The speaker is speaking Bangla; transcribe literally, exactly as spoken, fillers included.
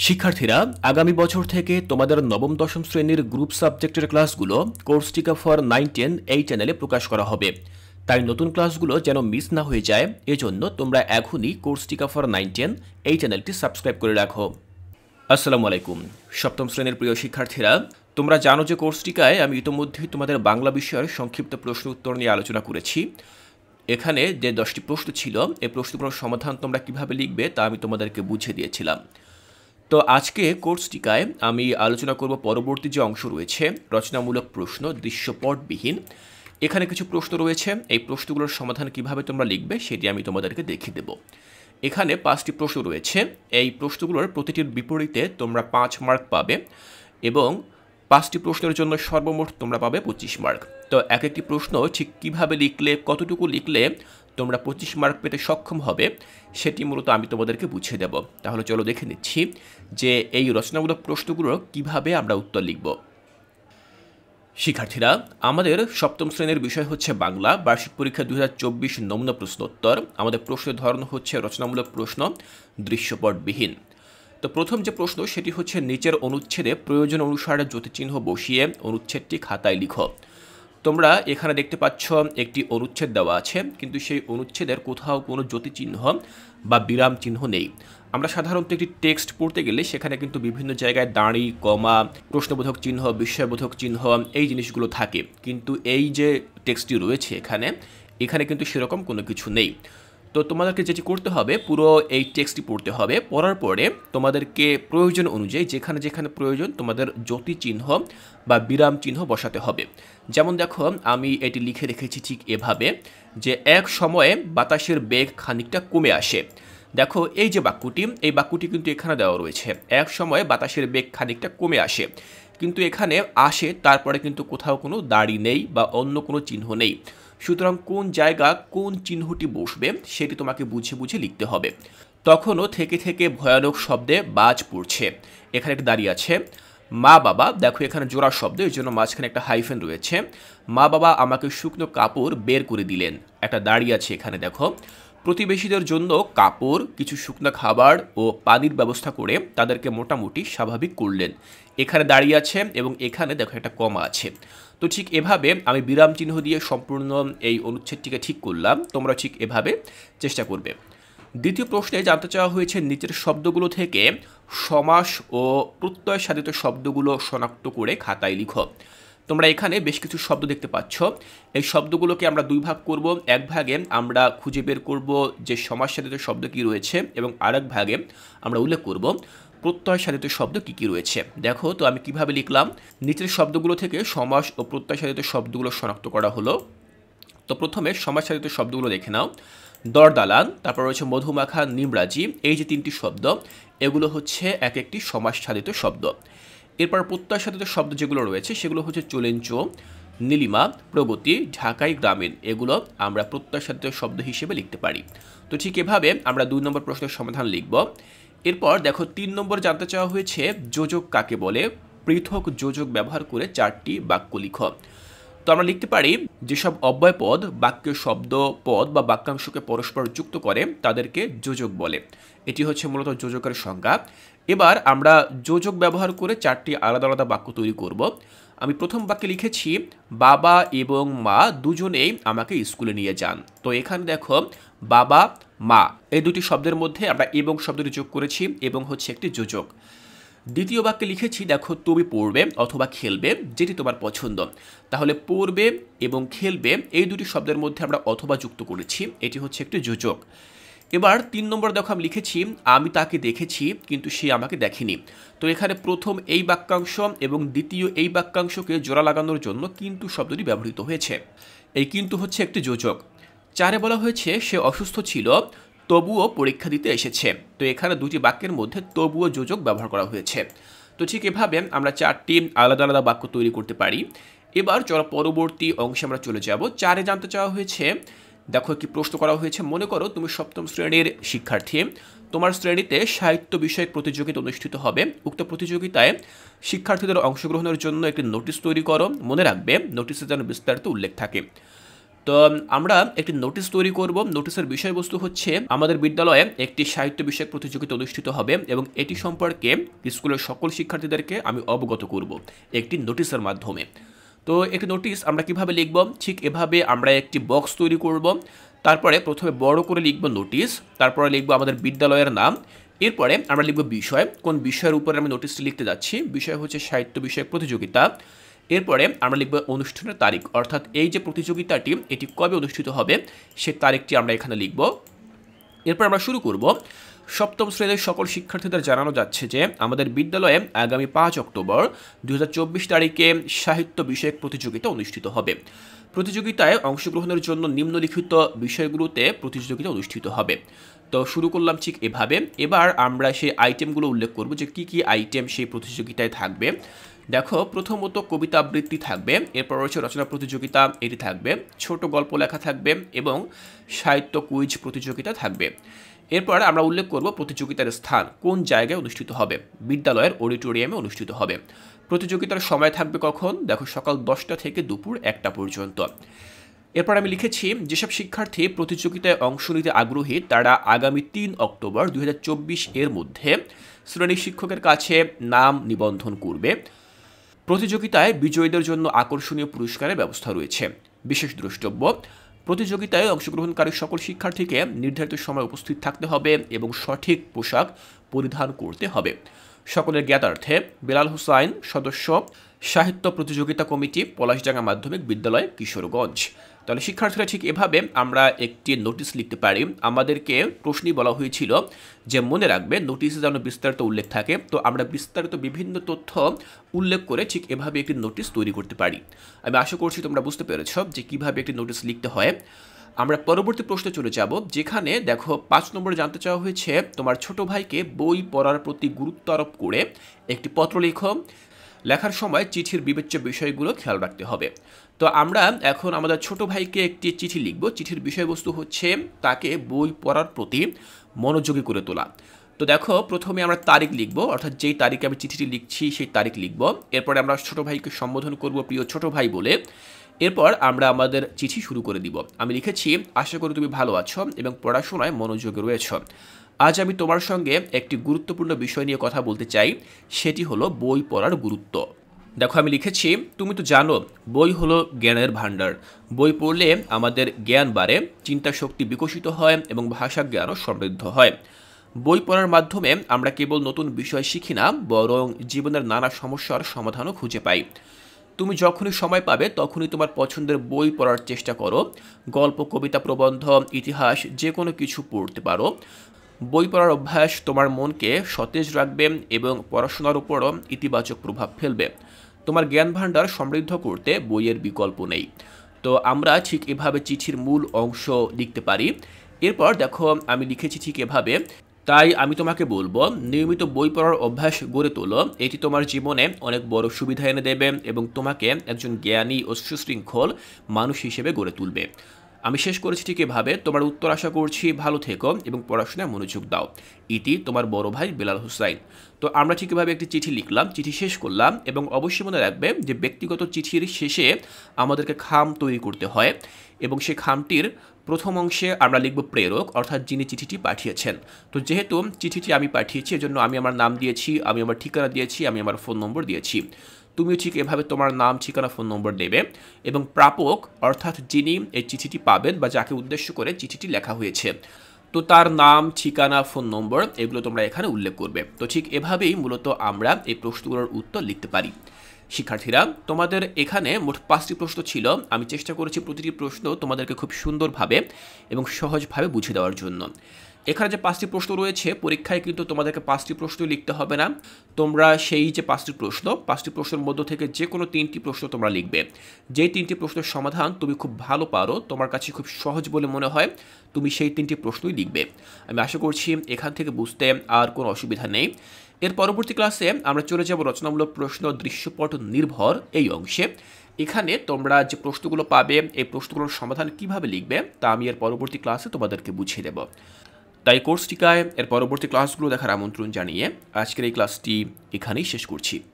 শিক্ষার্থীরা আগামী বছর থেকে তোমাদের নবম দশম শ্রেণীর গ্রুপ সাবজেক্টের ক্লাসগুলো কোর্সটিকা ফর নাইন টেন এই চ্যানেলে প্রকাশ করা হবে। তাই নতুন ক্লাসগুলো যেন মিস না হয়ে যায়, এজন্য তোমরা এখনই কোর্সটিকা ফর নাইন টেন এই চ্যানেলটি সাবস্ক্রাইব করে রাখো। আসসালামু আলাইকুম সপ্তম শ্রেণীর প্রিয় শিক্ষার্থীরা, তোমরা জানো যে কোর্সটিকায় আমি ইতিমধ্যেই তোমাদের বাংলা বিষয়ের সংক্ষিপ্ত প্রশ্ন উত্তর নিয়ে আলোচনা করেছি। এখানে যে দশটি প্রশ্ন ছিল, এই প্রশ্নগুলোর সমাধান তোমরা কিভাবে লিখবে তা আমি তোমাদেরকে বুঝিয়ে দিয়েছিলাম। তো আজকে কোর্সটিকায় আমি আলোচনা করব পরবর্তী যে অংশ রয়েছে রচনামূলক প্রশ্ন দৃশ্যপটবিহীন। এখানে কিছু প্রশ্ন রয়েছে, এই প্রশ্নগুলোর সমাধান কিভাবে তোমরা লিখবে সেটি আমি তোমাদেরকে দেখিয়ে দেব। এখানে পাঁচটি প্রশ্ন রয়েছে, এই প্রশ্নগুলোর প্রতিটির বিপরীতে তোমরা পাঁচ মার্ক পাবে এবং পাঁচটি প্রশ্নের জন্য সর্বমোট তোমরা পাবে পঁচিশ মার্ক। তো এক একটি প্রশ্ন ঠিক কিভাবে লিখলে, কতটুকু লিখলে তোমরা পঁচিশ মার্ক পেতে সক্ষম হবে সেটি মূলত আমি তোমাদেরকে বুঝিয়ে দেব। তাহলে চলো দেখে নিচ্ছি যে এই রচনামূলক প্রশ্নগুলোর কিভাবে আমরা উত্তর লিখব। শিক্ষার্থীরা, আমাদের সপ্তম শ্রেণীর বিষয় হচ্ছে বাংলা, বার্ষিক পরীক্ষা দুই হাজার চব্বিশ নমুনা প্রশ্নোত্তর। আমাদের প্রশ্নের ধরন হচ্ছে রচনামূলক প্রশ্ন দৃশ্যপটবিহীন। তো প্রথম যে প্রশ্ন সেটি হচ্ছে নিচের অনুচ্ছেদে প্রয়োজন অনুসারে জ্যোতিচিহ্ন বসিয়ে অনুচ্ছেদটি খাতায় লিখো। তোমরা এখানে দেখতে পাচ্ছ একটি অনুচ্ছেদ দেওয়া আছে, কিন্তু সেই অনুচ্ছেদের কোথাও কোনো জ্যোতিচিহ্ন বা বিরাম চিহ্ন নেই। আমরা সাধারণত একটি টেক্সট পড়তে গেলে সেখানে কিন্তু বিভিন্ন জায়গায় দাঁড়ি, কমা, প্রশ্নবোধক চিহ্ন, বিস্ময়বোধক চিহ্ন এই জিনিসগুলো থাকে, কিন্তু এই যে টেক্সটটি রয়েছে এখানে এখানে কিন্তু সেরকম কোনো কিছু নেই। তো তোমাদেরকে যেটি করতে হবে, পুরো এই টেক্সটটি পড়তে হবে। পড়ার পরে তোমাদেরকে প্রয়োজন অনুযায়ী যেখানে যেখানে প্রয়োজন তোমাদের জ্যোতি চিহ্ন বা বিরাম চিহ্ন বসাতে হবে। যেমন দেখো, আমি এটি লিখে রেখেছি ঠিক এভাবে যে এক সময়ে বাতাসের বেগ খানিকটা কমে আসে। দেখো এই যে বাক্যটি, এই বাক্যটি কিন্তু এখানে দেওয়া রয়েছে, এক সময়ে বাতাসের বেগ খানিকটা কমে আসে, কিন্তু এখানে আসে তারপরে কিন্তু কোথাও কোনো দাড়ি নেই বা অন্য কোনো চিহ্ন নেই। সুতরাং কোন জায়গা কোন চিহ্নটি বসবে সেটি তোমাকে বুঝে বুঝে লিখতে হবে। তখনও থেকে থেকে ভয়ানক শব্দে বাজ পড়ছে, এখানে একটা দাঁড়িয়ে আছে। মা বাবা, দেখো এখানে জোড়া শব্দ, এই জন্য মাঝখানে একটা হাইফেন রয়েছে। মা বাবা আমাকে শুকনো কাপড় বের করে দিলেন, একটা দাঁড়িয়ে আছে এখানে। দেখো প্রতিবেশীদের জন্য কাপড়, কিছু শুকনো খাবার ও পানির ব্যবস্থা করে তাদেরকে মোটামুটি স্বাভাবিক করলেন, এখানে দাঁড়িয়ে আছে এবং এখানে দেখো একটা কমা আছে। তো ঠিক এভাবে আমি বিরাম চিহ্ন দিয়ে সম্পূর্ণ এই অনুচ্ছেদটিকে ঠিক করলাম, তোমরা ঠিক এভাবে চেষ্টা করবে। দ্বিতীয় প্রশ্নে জানতে চাওয়া হয়েছে নিচের শব্দগুলো থেকে সমাস ও প্রত্যয় সাধিত শব্দগুলো শনাক্ত করে খাতায় লিখো। তোমরা এখানে বেশ কিছু শব্দ দেখতে পাচ্ছ, এই শব্দগুলোকে আমরা দুই ভাগ করব। এক ভাগে আমরা খুঁজে বের করব যে সমাস সাধিত শব্দ কী রয়েছে এবং আরেক ভাগে আমরা উল্লেখ করব প্রত্যয় সাধিত শব্দ কী কী রয়েছে। দেখো তো আমি কিভাবে লিখলাম, নিচের শব্দগুলো থেকে সমাস ও প্রত্যয় সাধিত শব্দগুলো শনাক্ত করা হলো। তো প্রথমে সমাস সাধিত শব্দগুলো দেখে নাও। দরদালান, তারপর রয়েছে মধুমাখা, নিমরাজি, এই যে তিনটি শব্দ এগুলো হচ্ছে এক একটি সমাস সাধিত শব্দ। এরপর প্রত্যয় সাধিত শব্দ যেগুলো রয়েছে সেগুলো হচ্ছে চলেঞ্চ, নীলিমা, প্রগতি, ঢাকাই, গ্রামীণ, এগুলো আমরা প্রত্যয় সাধিত শব্দ হিসেবে লিখতে পারি। তো ঠিক এভাবে আমরা দুই নম্বর প্রশ্নের সমাধান লিখব। এরপর দেখো তিন নম্বর জানতে চাওয়া হয়েছে যোজক কাকে বলে, পৃথক যোজক ব্যবহার করে চারটি বাক্য লিখো। তো আমরা লিখতে পারি যেসব অব্যয় পদ বাক্যের শব্দ, পদ বা বাক্যাংশকে পরস্পর যুক্ত করে তাদেরকে যোজক বলে। এটি হচ্ছে মূলত যোজকের সংজ্ঞা। এবার আমরা যোজক ব্যবহার করে চারটি আলাদা আলাদা বাক্য তৈরি করব। আমি প্রথম বাক্যে লিখেছি বাবা এবং মা দুজনেই আমাকে স্কুলে নিয়ে যান। তো এখানে দেখো বাবা, মা এই দুটি শব্দের মধ্যে আমরা এবং শব্দটি যোগ করেছি, এবং হচ্ছে একটি যোজক। দ্বিতীয় বাক্যে লিখেছি দেখো তুমি পড়বে অথবা খেলবে, যেটি তোমার পছন্দ। তাহলে পড়বে এবং খেলবে এই দুটি শব্দের মধ্যে আমরা অথবা যুক্ত করেছি, এটি হচ্ছে একটি যোজক। এবার তিন নম্বর দেখো আমি লিখেছি আমি তাকে দেখেছি কিন্তু সে আমাকে দেখেনি। তো এখানে প্রথম এই বাক্যাংশ এবং দ্বিতীয় এই বাক্যাংশকে জোড়া লাগানোর জন্য কিন্তু শব্দটি ব্যবহৃত হয়েছে, এই কিন্তু হচ্ছে একটি যোজক। চারে বলা হয়েছে সে অসুস্থ ছিল তবুও পরীক্ষা দিতে এসেছে। তো এখানে দুটি বাক্যের মধ্যে তবুও যোজক ব্যবহার করা হয়েছে। তো ঠিক এভাবে আমরা চারটি আলাদা আলাদা বাক্য তৈরি করতে পারি। এবার চলো পরবর্তী অংশে আমরা চলে যাব। চারে জানতে চাওয়া হয়েছে, দেখো কি প্রশ্ন করা হয়েছে, মনে করো তুমি সপ্তম শ্রেণীর শিক্ষার্থী, তোমার শ্রেণীতে সাহিত্য বিষয়ক প্রতিযোগিতা অনুষ্ঠিত হবে। উক্ত প্রতিযোগিতায় শিক্ষার্থীদের অংশগ্রহণের জন্য একটি নোটিশ তৈরি করো, মনে রাখবে নোটিশে যেন বিস্তারিত উল্লেখ থাকে। তো আমরা একটি নোটিশ তৈরি করব। নোটিশের বিষয়বস্তু হচ্ছে আমাদের বিদ্যালয়ে একটি সাহিত্য বিষয়ক প্রতিযোগিতা অনুষ্ঠিত হবে এবং এটি সম্পর্কে স্কুলের সকল শিক্ষার্থীদেরকে আমি অবগত করব একটি নোটিশের মাধ্যমে। তো একটি নোটিশ আমরা কিভাবে লিখব, ঠিক এভাবে আমরা একটি বক্স তৈরি করব। তারপরে প্রথমে বড় করে লিখব নোটিশ, তারপরে লিখব আমাদের বিদ্যালয়ের নাম, এরপরে আমরা লিখব বিষয়, কোন বিষয়ের উপরে আমি নোটিশটি লিখতে যাচ্ছি। বিষয় হচ্ছে সাহিত্য বিষয়ক প্রতিযোগিতা। এরপরে আমরা লিখব অনুষ্ঠানের তারিখ, অর্থাৎ এই যে প্রতিযোগিতাটি এটি কবে অনুষ্ঠিত হবে সে তারিখটি আমরা এখানে লিখব। এরপর আমরা শুরু করব। সপ্তম শ্রেণীর সকল শিক্ষার্থীদের জানানো যাচ্ছে যে আমাদের বিদ্যালয়ে আগামী পাঁচ অক্টোবর দুই হাজার চব্বিশ তারিখে সাহিত্য বিষয়ক প্রতিযোগিতা অনুষ্ঠিত হবে। প্রতিযোগিতায় অংশগ্রহণের জন্য নিম্নলিখিত বিষয়গুলোতে প্রতিযোগিতা অনুষ্ঠিত হবে। তো শুরু করলাম ঠিক এভাবে। এবার আমরা সেই আইটেমগুলো উল্লেখ করব যে কি কি আইটেম সেই প্রতিযোগিতায় থাকবে। দেখো, প্রথমত কবিতা আবৃত্তি থাকবে, এরপর রয়েছে রচনা প্রতিযোগিতা, এটি থাকবে, ছোট গল্প লেখা থাকবে এবং সাহিত্য কুইজ প্রতিযোগিতা থাকবে। এরপর আমরা উল্লেখ করব প্রতিযোগিতার স্থান কোন জায়গায় অনুষ্ঠিত হবে, বিদ্যালয়ের অডিটোরিয়ামে অনুষ্ঠিত হবে। প্রতিযোগিতার সময় থাকবে কখন, দেখো সকাল দশটা থেকে দুপুর একটা পর্যন্ত। এরপর আমি লিখেছি যেসব শিক্ষার্থী প্রতিযোগিতায় অংশ নিতে আগ্রহী তারা আগামী তিন অক্টোবর দুই হাজার চব্বিশ এর মধ্যে শ্রেণী শিক্ষকের কাছে নাম নিবন্ধন করবে। প্রতিযোগিতায় বিজয়ীদের জন্য আকর্ষণীয় পুরস্কারের ব্যবস্থা রয়েছে। বিশেষ দ্রষ্টব্য, প্রতিযোগিতায় অংশগ্রহণকারী সকল শিক্ষার্থীকে নির্ধারিত সময় উপস্থিত থাকতে হবে এবং সঠিক পোশাক পরিধান করতে হবে। সকলের জ্ঞাতার্থে বেলাল হোসাইন, সদস্য, সাহিত্য প্রতিযোগিতা কমিটি, পলাশডাঙ্গা মাধ্যমিক বিদ্যালয়, কিশোরগঞ্জ। তাহলে শিক্ষার্থীরা ঠিক এভাবে আমরা একটি নোটিশ লিখতে পারি। আমাদেরকে প্রশ্নই বলা হয়েছিল যে মনে রাখবে নোটিশে যেন বিস্তারিত উল্লেখ থাকে, তো আমরা বিস্তারিত বিভিন্ন তথ্য উল্লেখ করে ঠিক এভাবে একটি নোটিশ তৈরি করতে পারি। আমি আশা করছি তোমরা বুঝতে পেরেছ যে কিভাবে একটি নোটিশ লিখতে হয়। আমরা পরবর্তী প্রশ্নে চলে যাব, যেখানে দেখো পাঁচ নম্বরে জানতে চাওয়া হয়েছে তোমার ছোট ভাইকে বই পড়ার প্রতি গুরুত্ব আরোপ করে একটি পত্র লেখো। লেখার সময় চিঠির বিবেচ্য বিষয়গুলো খেয়াল রাখতে হবে। তো আমরা এখন আমাদের ছোট ভাইকে একটি চিঠি লিখব। চিঠির বিষয়বস্তু হচ্ছে তাকে বই পড়ার প্রতি মনোযোগী করে তোলা। তো দেখো, প্রথমে আমরা তারিখ লিখব, অর্থাৎ যেই তারিখে আমি চিঠিটি লিখছি সেই তারিখ লিখব। এরপরে আমরা ছোট ভাইকে সম্বোধন করব প্রিয় ছোট ভাই বলে। এরপর আমরা আমাদের চিঠি শুরু করে দিব। আমি লিখেছি, আশা করি তুমি ভালো আছো এবং পড়াশোনায় মনোযোগী রয়েছ। আজ আমি তোমার সঙ্গে একটি গুরুত্বপূর্ণ বিষয় নিয়ে কথা বলতে চাই, সেটি হলো বই পড়ার গুরুত্ব। দেখো, আমি লিখেছি, তুমি তো জানো বই হলো জ্ঞানের ভাণ্ডার। বই পড়লে আমাদের জ্ঞান বাড়ে, চিন্তা শক্তি বিকশিত হয় এবং ভাষা জ্ঞানও সমৃদ্ধ হয়। বই পড়ার মাধ্যমে আমরা কেবল নতুন বিষয় শিখি না, বরং জীবনের নানা সমস্যার সমাধানও খুঁজে পাই। তুমি যখনই সময় পাবে তখনই তোমার পছন্দের বই পড়ার চেষ্টা করো। গল্প, কবিতা, প্রবন্ধ, ইতিহাস যে কোনো কিছু পড়তে পারো। বই পড়ার অভ্যাস তোমার মনকে সতেজ রাখবে এবং পড়াশোনার উপরও ইতিবাচক প্রভাব ফেলবে। তোমার জ্ঞান ভাণ্ডার সমৃদ্ধ করতে বইয়ের বিকল্প নেই। তো আমরা ঠিক এভাবে চিঠির মূল অংশ লিখতে পারি। এরপর দেখো, আমি লিখেছি ঠিক এভাবে, তাই আমি তোমাকে বলবো নিয়মিত বই পড়ার অভ্যাস গড়ে তোলো। এটি তোমার জীবনে অনেক বড় সুবিধা এনে দেবে এবং তোমাকে একজন জ্ঞানী ও সুশৃঙ্খল মানুষ হিসেবে গড়ে তুলবে। আমি শেষ করেছি ঠিক এভাবে, তোমার উত্তর আশা করছি, ভালো থেকো এবং পড়াশোনায় মনোযোগ দাও। ইতি তোমার বড় ভাই বেলাল হোসাইন। তো আমরা ঠিক এভাবে একটি চিঠি লিখলাম, চিঠি শেষ করলাম এবং অবশ্যই মনে রাখবে যে ব্যক্তিগত চিঠির শেষে আমাদেরকে খাম তৈরি করতে হয় এবং সেই খামটির প্রথম অংশে আমরা লিখব প্রেরক, অর্থাৎ যিনি চিঠিটি পাঠিয়েছেন। তো যেহেতু চিঠিটি আমি পাঠিয়েছি এজন্য আমি আমার নাম দিয়েছি, আমি আমার ঠিকানা দিয়েছি, আমি আমার ফোন নম্বর দিয়েছি। তুমিও ঠিক এভাবে তোমার নাম, ঠিকানা, ফোন নম্বর দেবে এবং প্রাপক অর্থাৎ যিনি এই চিঠিটি পাবেন বা যাকে উদ্দেশ্য করে চিঠিটি লেখা হয়েছে, তো তার নাম, ঠিকানা, ফোন নম্বর এগুলো তোমরা এখানে উল্লেখ করবে। তো ঠিক এভাবেই মূলত আমরা এই প্রশ্নগুলোর উত্তর লিখতে পারি। শিক্ষার্থীরা, তোমাদের এখানে মোট পাঁচটি প্রশ্ন ছিল। আমি চেষ্টা করেছি প্রতিটি প্রশ্ন তোমাদেরকে খুব সুন্দরভাবে এবং সহজভাবে বুঝিয়ে দেওয়ার জন্য। এখানে যে পাঁচটি প্রশ্ন রয়েছে পরীক্ষায় কিন্তু তোমাদেরকে পাঁচটি প্রশ্নই লিখতে হবে না। তোমরা সেই যে পাঁচটি প্রশ্ন পাঁচটি প্রশ্নের মধ্য থেকে যে কোনো তিনটি প্রশ্ন তোমরা লিখবে। যেই তিনটি প্রশ্নের সমাধান তুমি খুব ভালো পারো, তোমার কাছে খুব সহজ বলে মনে হয়, তুমি সেই তিনটি প্রশ্নই লিখবে। আমি আশা করছি এখান থেকে বুঝতে আর কোনো অসুবিধা নেই। এর পরবর্তী ক্লাসে আমরা চলে যাব রচনামূলক প্রশ্ন দৃশ্যপট নির্ভর এই অংশে। এখানে তোমরা যে প্রশ্নগুলো পাবে এই প্রশ্নগুলোর সমাধান কিভাবে লিখবে তা আমি এর পরবর্তী ক্লাসে তোমাদেরকে বুঝিয়ে দেব। তাই কোর্সটিকায় এর পরবর্তী ক্লাসগুলো দেখার আমন্ত্রণ জানিয়ে আজকের এই ক্লাসটি এখানেই শেষ করছি।